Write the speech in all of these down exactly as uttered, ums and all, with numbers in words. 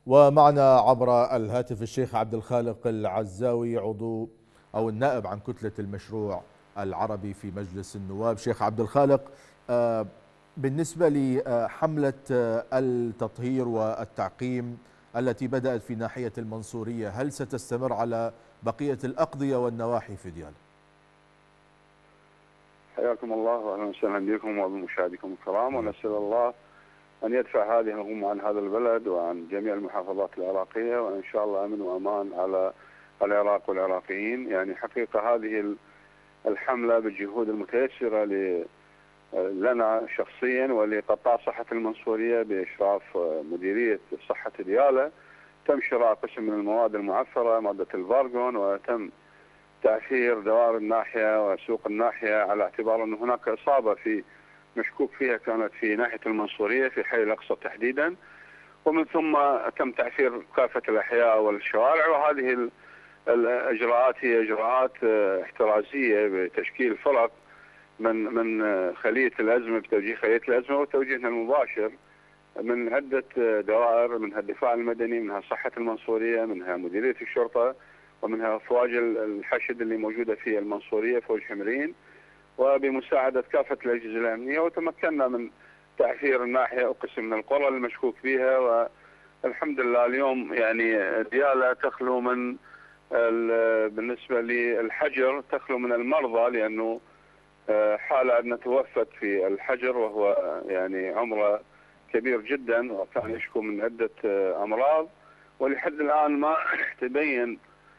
ومعنا عبر الهاتف الشيخ عبد الخالق العزاوي، عضو أو النائب عن كتلة المشروع العربي في مجلس النواب. شيخ عبد الخالق، بالنسبة لحملة التطهير والتعقيم التي بدأت في ناحية المنصورية، هل ستستمر على بقية الأقضية والنواحي في ديالى؟ حياكم الله واهلا وسهلا بكم وبمشاهديكم الكرام، ونسأل الله أن يدفع هذه الغمة عن هذا البلد وعن جميع المحافظات العراقية، وإن شاء الله أمن وأمان على العراق والعراقيين. يعني حقيقة هذه الحملة بالجهود المتيسرة لنا شخصيا ولقطاع صحة المنصورية بإشراف مديرية صحة ديالى، تم شراء قسم من المواد المعفرة مادة الفارغون، وتم تعفير دوار الناحية وسوق الناحية على اعتبار أن هناك إصابة في مشكوك فيها كانت في ناحية المنصورية في حي الأقصى تحديدا، ومن ثم تم تعفير كافة الأحياء والشوارع. وهذه الإجراءات هي إجراءات احترازية بتشكيل فرق من من خلية الأزمة بتوجيه خلية الأزمة وتوجيهنا المباشر من عدة دوائر، منها الدفاع المدني، منها صحة المنصورية، منها مديرية الشرطة، ومنها أفواج الحشد اللي موجودة في المنصورية فوج حمرين، وبمساعدة كافة الأجهزة الأمنية. وتمكنا من تعفير الناحية وقسم من القرى المشكوك فيها، والحمد لله اليوم يعني ديالى تخلو من بالنسبة للحجر تخلو من المرضى، لأنه حالة أن توفت في الحجر وهو يعني عمره كبير جدا وكان يشكو من عدة أمراض، ولحد الآن ما تبين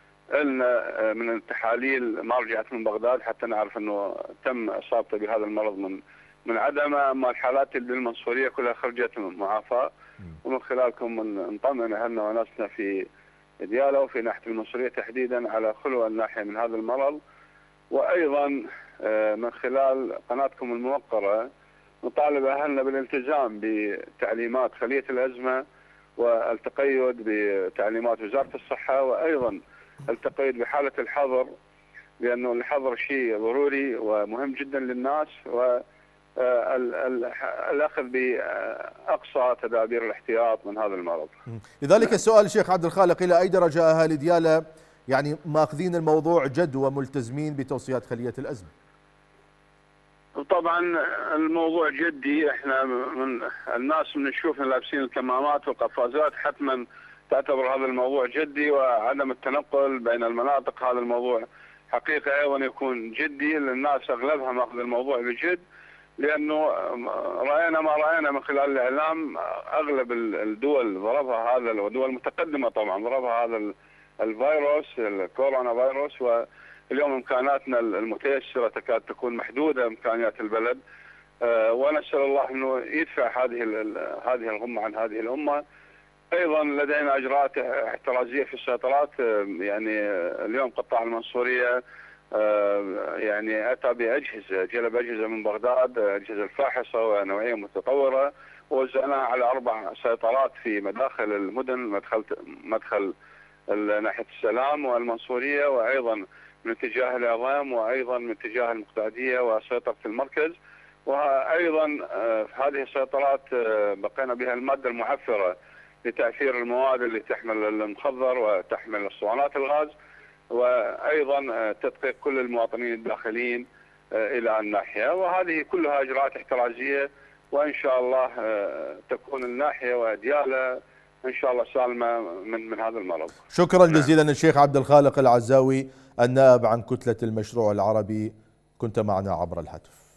لنا من التحاليل ما رجعت من بغداد حتى نعرف أنه تم إصابته بهذا المرض من من عدمه. أما الحالات اللي بالمنصورية كلها خرجت من معافاة، ومن خلالكم نطمن أهلنا وناسنا في ديالى وفي ناحية المنصورية تحديدا على خلو الناحية من هذا المرض. وأيضا من خلال قناتكم الموقرة نطالب أهلنا بالالتزام بتعليمات خلية الأزمة والتقيد بتعليمات وزارة الصحة، وأيضا التقيد بحالة الحظر، لأنه الحظر شيء ضروري ومهم جدا للناس، والأخذ بأقصى تدابير الاحتياط من هذا المرض. لذلك السؤال شيخ عبد الخالق، إلى أي درجة أهالي ديالى يعني ماخذين الموضوع جد وملتزمين بتوصيات خلية الأزمة؟ طبعا الموضوع جدي، احنا من الناس من نشوفنا لابسين الكمامات والقفازات حتما تعتبر هذا الموضوع جدي، وعدم التنقل بين المناطق هذا الموضوع حقيقة أيضا يكون جدي. للناس أغلبها ماخذ الموضوع بجد، لأنه رأينا ما رأينا من خلال الإعلام أغلب الدول ضربها هذا، ودول متقدمة طبعا ضربها هذا الفيروس الكورونا فيروس، واليوم إمكاناتنا المتيسرة تكاد تكون محدودة إمكانيات البلد. ونسأل الله أنه يدفع هذه هذه الغمة عن هذه الأمة. أيضا لدينا إجراءات احترازية في السيطرات، يعني اليوم قطاع المنصورية يعني أتى بأجهزة، جلب أجهزة من بغداد، أجهزة الفاحصة ونوعية متطورة، ووزعناها على أربع سيطرات في مداخل المدن، مدخل مدخل ناحية السلام والمنصورية، وأيضا من اتجاه العظام، وأيضا من اتجاه المقتادية وسيطرة المركز. وأيضا هذه السيطرات بقينا بها المادة المعفرة لتعفير المواد اللي تحمل المخدر وتحمل اسطوانات الغاز، وأيضا تدقيق كل المواطنين الداخلين إلى الناحية. وهذه كلها إجراءات احترازية، وإن شاء الله تكون الناحية وديالى إن شاء الله سالمة من من هذا المرض. شكرا جزيلا الشيخ عبد الخالق العزاوي، النائب عن كتلة المشروع العربي، كنت معنا عبر الهاتف.